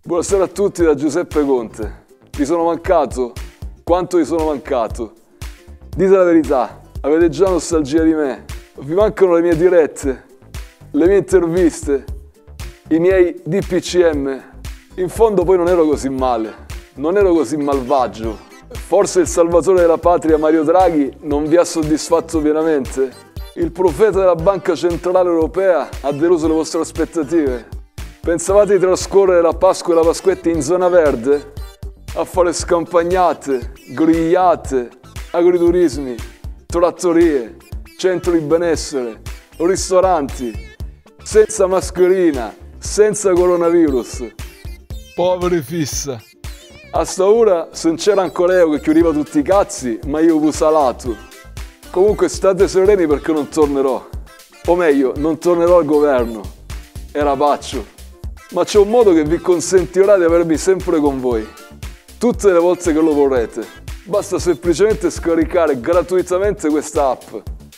Buonasera a tutti da Giuseppe Conte. Vi sono mancato? Quanto vi sono mancato? Dite la verità, avete già nostalgia di me? Vi mancano le mie dirette, le mie interviste, i miei DPCM? In fondo poi non ero così male, non ero così malvagio. Forse il salvatore della patria Mario Draghi non vi ha soddisfatto pienamente? Il profeta della Banca Centrale Europea ha deluso le vostre aspettative? Pensavate di trascorrere la Pasqua e la Pasquetta in zona verde? A fare scampagnate, grigliate, agriturismi, trattorie, centro di benessere, ristoranti, senza mascherina, senza coronavirus. Poveri fissa. A sta ora se non c'era ancora io che chiudeva tutti i cazzi, ma io vi salato. Comunque state sereni perché non tornerò. O meglio, non tornerò al governo. Era paccio. Ma c'è un modo che vi consentirà di avermi sempre con voi. Tutte le volte che lo vorrete. Basta semplicemente scaricare gratuitamente questa app.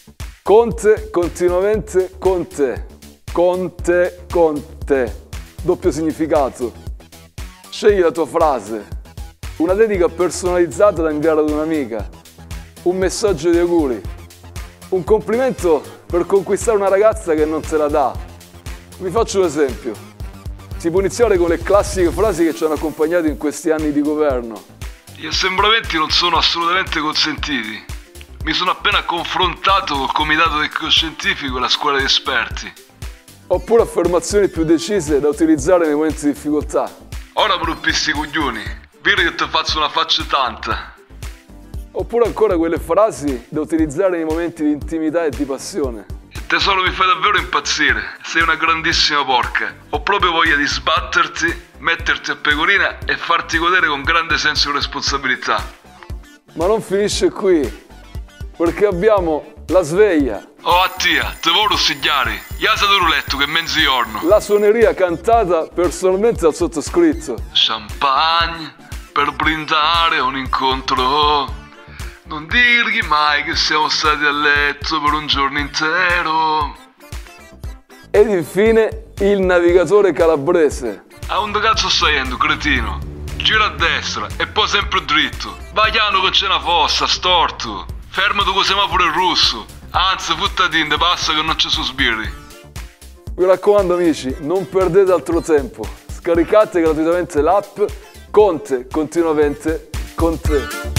Conte continuamente con te. Conte con te. Doppio significato. Scegli la tua frase. Una dedica personalizzata da inviare ad un'amica. Un messaggio di auguri. Un complimento per conquistare una ragazza che non te la dà. Vi faccio un esempio. Si può iniziare con le classiche frasi che ci hanno accompagnato in questi anni di governo. Gli assembramenti non sono assolutamente consentiti. Mi sono appena confrontato col comitato tecnico-scientifico e la scuola di esperti. Oppure affermazioni più decise da utilizzare nei momenti di difficoltà. Ora mi rompissi i coglioni, vedi che ti faccio una faccia tanta. Oppure ancora quelle frasi da utilizzare nei momenti di intimità e di passione. Tesoro, mi fai davvero impazzire, sei una grandissima porca. Ho proprio voglia di sbatterti, metterti a pecorina e farti godere con grande senso di responsabilità. Ma non finisce qui, perché abbiamo la sveglia. Oh attia, te voglio sigliare, iasa del letto che è mezzogiorno. La suoneria cantata personalmente dal sottoscritto. Champagne per brindare un incontro. Non dirgli mai che siamo stati a letto per un giorno intero. Ed infine il navigatore calabrese. A dove cazzo stai andando, cretino? Gira a destra e poi sempre dritto. Vai piano che c'è una fossa, storto. Fermati con semaforo in rosso. Anzi, futtati, basta che non ci sono sbirri. Mi raccomando amici, non perdete altro tempo. Scaricate gratuitamente l'app Conte continuamente con te.